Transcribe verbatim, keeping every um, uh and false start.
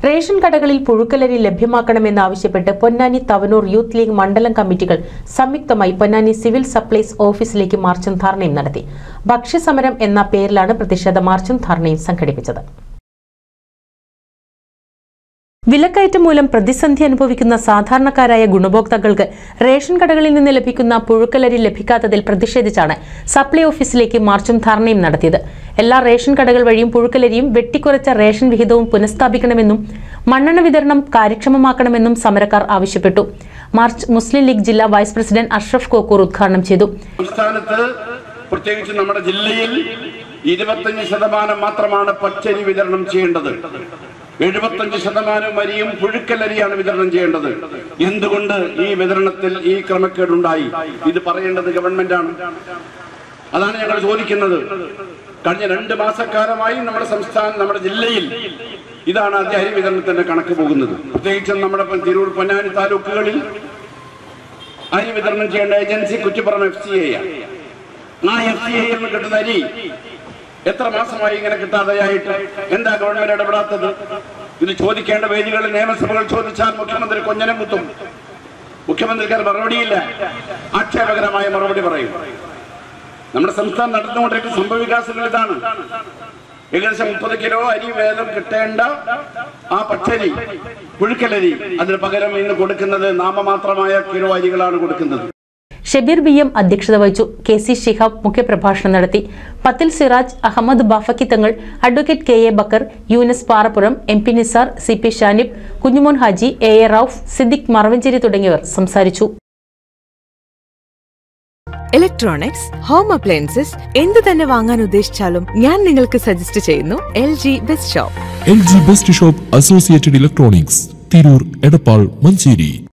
Ration കടകളിൽ പുഴുക്കലരി ലഭ്യമാക്കണമെന്നാവശ്യപ്പെട്ട് പൊന്നാനി തവനൂർ യൂത്ത് ലീഗ് മണ്ഡലം കമ്മിറ്റികൾ സംയുക്തമായി പൊന്നാനി സിവിൽ സപ്ലൈസ് ഓഫീസിലേക്ക് മാർച്ചും ധാരണയും നടത്തി. ഭക്ഷ്യസമരം എന്ന പേരിലാണ് പ്രതിഷേധ മാർച്ചും ധാരണയും സംഘടിപ്പിച്ചത്. വിലക്കയറ്റം മൂലം പ്രതിസന്ധി അനുഭവിക്കുന്ന സാധാരണക്കാരായ ഗുണഭോക്താക്കൾക്ക് റേഷൻ കടകളിൽ നിന്ന് ലഭിക്കുന്ന പുഴുക്കലരി ലഭിക്കാത്തതിൽ പ്രതിഷേധിച്ചാണ് സപ്ലൈ ഓഫീസിലേക്ക് മാർച്ചും ധാരണയും നടത്തിയത്. എല്ലാ റേഷൻ കടകൾ വഴിയും പുഴുക്കലരിയും വെട്ടിക്കുറച്ച റേഷൻ വിഹിതവും പുനഃസ്ഥാപിക്കണമെന്നും മണ്ണെണ്ണ വിതരണം കാര്യക്ഷമമാക്കണമെന്നും സമരക്കാർ ആവശ്യപ്പെട്ടു. മാർച്ച് മുസ്ലിം ലീഗ് ജില്ലാ വൈസ് പ്രസിഡന്റ് അഷ്റഫ് കോക്കൂർ ഉദ്ഘാടനം ചെയ്തു. സംസ്ഥാനത്ത് പ്രത്യേകിച്ച് നമ്മുടെ ജില്ലയിൽ ഇരുപത്തഞ്ച് ശതമാനം മാത്രമാണ് പച്ചരി വിതരണം ചെയ്യേണ്ടത്. എഴുപത്തഞ്ച് ശതമാനം അരിയും പുഴുക്കലരിയാണ് വിതരണം ചെയ്യേണ്ടത്. എന്തുകൊണ്ട് ഈ വിതരണത്തിൽ ഈ ക്രമക്കേടുണ്ടായി? ഇത് പറയേണ്ടത് ഗവൺമെന്റാണ്. അതാണ് ഞങ്ങൾ ചോദിക്കുന്നത്. കഴിഞ്ഞ രണ്ട് മാസക്കാലമായി നമ്മുടെ സംസ്ഥാനം നമ്മുടെ ജില്ലയിൽ ഇതാണ് ആദ്യ അരി വിതരണത്തിന്റെ കണക്ക് പോകുന്നത്. പ്രത്യേകിച്ചും നമ്മുടെ തിരൂർ പൊന്നാനി താലൂക്കുകളിൽ അരി വിതരണം ചെയ്യേണ്ട agency Kuttippuram F C A ആ എഫ് സി എയിൽ നിന്ന് കിട്ടുന്ന അരി എത്ര മാസമായി ഇങ്ങനെ കിട്ടാതെയായിട്ട്? എന്താ ഗവൺമെന്റ് ഇടപെടാത്തത്? ഇത് ചോദിക്കേണ്ട വേദികളിൽ നിയമസഭകൾ ചോദിച്ചാൽ മുഖ്യമന്ത്രി കൊഞ്ഞനം കുത്തും. മുഖ്യമന്ത്രിക്ക് മറുപടിയില്ല, ആക്ഷേപകരമായ മറുപടി പറയും. നമ്മുടെ സംസ്ഥാനം നടന്നുകൊണ്ടിരിക്കുന്ന സംഭവ വികാസങ്ങൾ ഇതാണ്. ഏകദേശം മുപ്പത് കിലോ അരി വേദം കിട്ടേണ്ട ആ പച്ചരി പുഴുക്കലരി അതിന് പകരം ഇന്ന് കൊടുക്കുന്നത് നാമമാത്രമായ കിലോ അരികളാണ് കൊടുക്കുന്നത്. ഷബീർ ബി എം അധ്യക്ഷത വഹിച്ചു. കെ സി ഷിഹാബ് മുഖ്യപ്രഭാഷണം നടത്തി. പത്തിൽ Siraj, Ahammed Bafakki Thangal, advocate K A Bakkar, Younus Parappuram, M P Nisar, C P Shanib, Kunjumon Haji, A A Rauf, Siddique Maravancheri തുടങ്ങിയവർ സംസാരിച്ചു. ഇലക്ട്രോണിക്സ്, ഹോം അപ്ലയൻസസ് എന്ത് തന്നെ വാങ്ങാൻ ഉദ്ദേശിച്ചാലും ഞാൻ നിങ്ങൾക്ക് സജസ്റ്റ് ചെയ്യുന്നു L G best shop. L G best shop associated electronics, Tirur, Edappal, Manjeri.